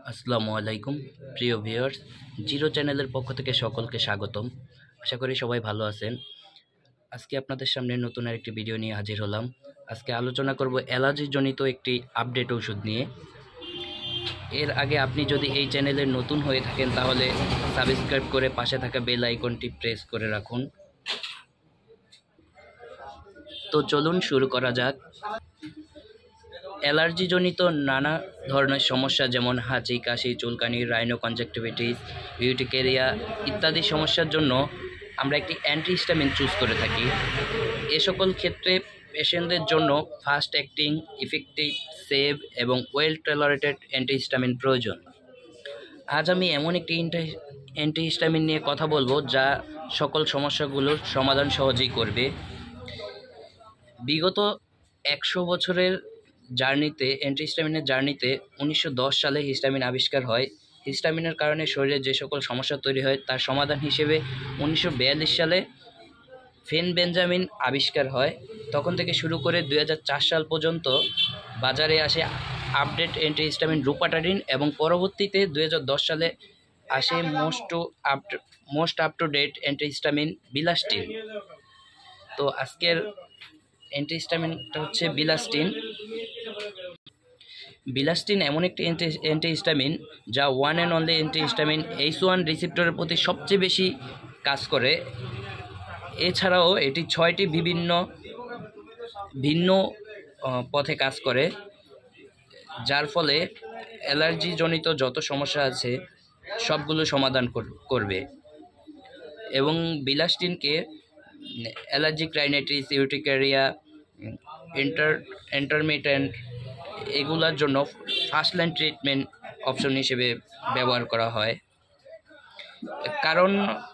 আসসালামু আলাইকুম প্রিয় ভিউয়ার্স, জিরো চ্যানেলের পক্ষ থেকে সকলকে স্বাগতম। আশা করি সবাই ভালো আছেন। আজকে আপনাদের সামনে নতুন আরেকটি ভিডিও নিয়ে হাজির হলাম। আজকে আলোচনা করব অ্যালার্জিজনিত একটি আপডেট ওষুধ নিয়ে। এর আগে আপনি যদি এই চ্যানেলে নতুন হয়ে থাকেন তাহলে সাবস্ক্রাইব করে পাশে থাকা বেল আইকনটি প্রেস করে রাখুন। তো চলুন শুরু করা যাক। অ্যালার্জিজনিত নানা ধরনের সমস্যা যেমন হাঁচি, কাশি, চুলকানি, রাইনো কনজাংটিভিটিস, ইউটিকেরিয়া ইত্যাদি সমস্যার জন্য আমরা একটি অ্যান্টিহিস্টামিন চুজ করে থাকি। এ সকল ক্ষেত্রে পেশেন্টদের জন্য ফাস্ট অ্যাক্টিং, ইফেক্টিভ, সেভ এবং ওয়েল টলারেটেড অ্যান্টিহিস্টামিন প্রয়োজন। আজ আমি এমন একটি অ্যান্টিহিস্টামিন নিয়ে কথা বলবো যা সকল সমস্যাগুলোর সমাধান সহজেই করবে। বিগত 100 বছরের জার্নিতে, অ্যান্টিহিস্টামিনের জার্নিতে 1910 সালে হিস্টামিন আবিষ্কার হয়। হিস্টামিনের কারণে শরীরে যে সকল সমস্যা তৈরি হয় তার সমাধান হিসেবে 1942 সালে ফেনবেনজামিন আবিষ্কার হয়। তখন থেকে শুরু করে 2004 সাল পর্যন্ত বাজারে আসে আপডেট অ্যান্টিহিস্টামিন রুপাটাডিন এবং পরবর্তীতে 2010 সালে আসে most up to date antihistamine bilastine. তো আজকের অ্যান্টিহিস্টামিনটা হচ্ছে বিলাস্টিন এমন একটি অ্যান্টিহিস্টামিন যা one and only antihistamine H1 রিসেপ্টরের প্রতি সবচেয়ে বেশি কাজ করে। এছাড়াও এটি 6টি ভিন্ন পথে কাজ করে, যার ফলে অ্যালার্জিজনিত যত সমস্যা আছে সবগুলো সমাধান করবে। এবং বিলাস্টিনকে অ্যালার্জিক রাইনাইটিস, ইউটিকেরিয়া, ইন্টারমিটেন্ট এগুলোর জন্য ফার্স্ট লাইন ট্রিটমেন্ট অপশন হিসেবে ব্যবহার করা হয়। কারণ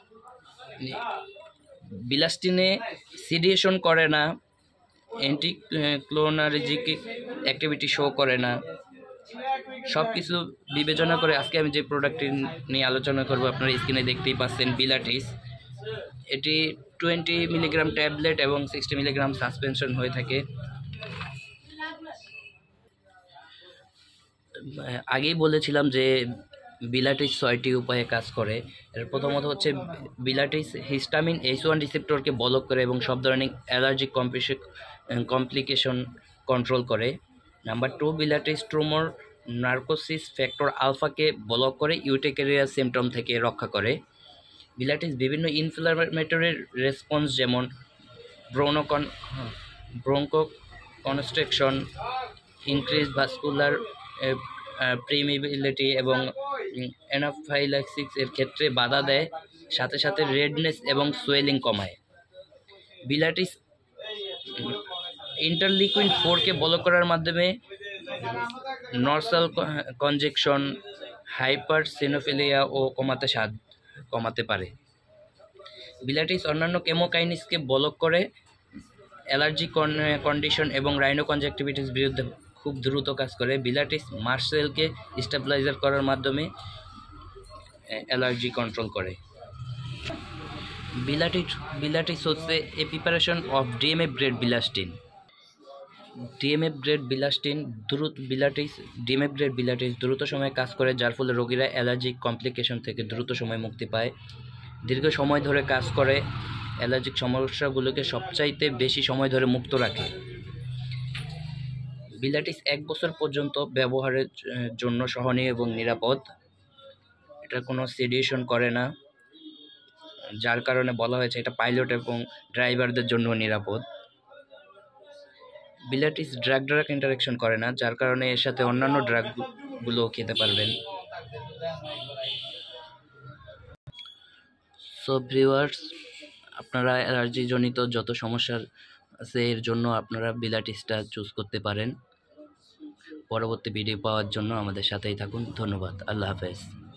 বিলাস্টিনে সিডিয়েশন করে না, অ্যান্টিক্লোনার্জিক অ্যাক্টিভিটি শো করে না। সব কিছু বিবেচনা করে আজকে আমি যে প্রোডাক্টটি নিয়ে আলোচনা করব, আপনারা স্ক্রিনে দেখতেই পাচ্ছেন বিলাটিস। এটি 20 মিলিগ্রাম ট্যাবলেট এবং 60 মিলিগ্রাম সাসপেনশন হয়ে থাকে। আগেই বলেছিলাম যে বিলাটিস 6টি উপায়ে কাজ করে। এর প্রথমত হচ্ছে বিলাটিস হিস্টামিন H1 রিসেপ্টরকে ব্লক করে এবং সব ধরনের অ্যালার্জিক কমপ্লিকেশন কন্ট্রোল করে। Number 2, Bilatis tumour necrosis factor আলফাকে ব্লক করে ইউটিকেরিয়া সিমটম থেকে রক্ষা করে। বিলাটিস বিভিন্ন ইনফ্লামেটরি রেসপন্স যেমন bronchoconstriction, increase vascular permeability এবং অ্যানাফাইল্যাক্সিস এর ক্ষেত্রে বাধা দেয়, সাথে সাথে রেডনেস এবং সোয়েলিং কমায়। বিলাটিস ইন্টারলিউকিন 4কে ব্লক করার মাধ্যমে নর্সাল কনজেকশন, হাইপারসিনোফিলিয়া ও কমাতে পারে। বিলাটিস অন্যান্য কেমোকাইনিসকে ব্লক করে অ্যালার্জি কন্ডিশন এবং রাইনো কনজাংটিভিটিস বিরুদ্ধে খুব দ্রুত কাজ করে। বিলাটিস মার্সেলকে স্টেবিলাইজার করার মাধ্যমে অ্যালার্জি কন্ট্রোল করে। বিলাটিস হচ্ছে a preparation of DMF grade bilastine. DMF grade Bilatis দ্রুত সময়ে কাজ করে, যার ফলে রোগীরা অ্যালার্জিক কমপ্লিকেশন থেকে দ্রুত সময় মুক্তি পায়। দীর্ঘ সময় ধরে কাজ করে, অ্যালার্জিক সমস্যাগুলোকে সবচাইতে বেশি সময় ধরে মুক্ত রাখে। বিলাটিস 1 বছর পর্যন্ত ব্যবহারের জন্য সহনীয় এবং নিরাপদ। এটা কোনো সিডিয়েশন করে না, যার কারণে বলা হয়েছে এটা পাইলট এবং ড্রাইভারদের জন্য নিরাপদ। বিলাটিস ড্রাগ ইন্টারাকশন করে না, যার কারণে এর সাথে অন্যান্য ড্রাগগুলো খেতে পারবেন। সো ভিউয়ার্স, আপনারা অ্যালার্জিজনিত যত সমস্যা আছে এর জন্য আপনারা বিলাটিসটা চুজ করতে পারেন। পরবর্তী ভিডিও পাওয়ার জন্য আমাদের সাথেই থাকুন। ধন্যবাদ। আল্লাহ হাফেজ।